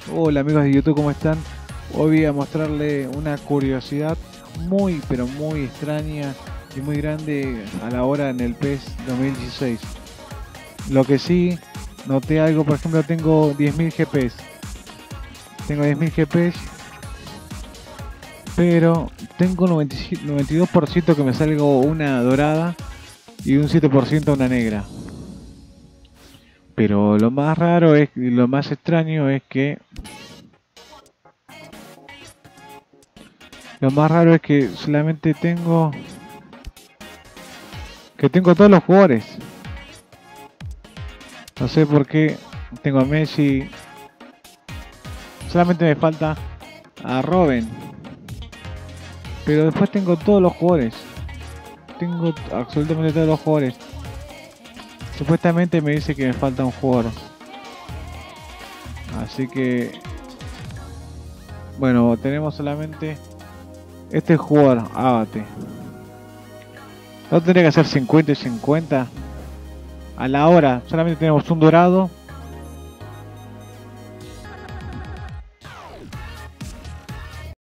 Hola amigos de YouTube, ¿cómo están? Hoy voy a mostrarle una curiosidad muy pero muy extraña y muy grande a la hora en el PES 2016. Lo que sí, noté algo, por ejemplo, tengo 10.000 GPS. Tengo 10.000 GPS, pero tengo 92% que me salgo una dorada y un 7% una negra. Pero lo más raro es, y lo más extraño es que solamente tengo todos los jugadores. No sé por qué tengo a Messi. Solamente me falta a Robin. Pero después tengo todos los jugadores. Tengo absolutamente todos los jugadores. Supuestamente me dice que me falta un jugador. Así que... Bueno, tenemos solamente este jugador, Abate. No tendría que hacer 50 y 50. A la hora solamente tenemos un dorado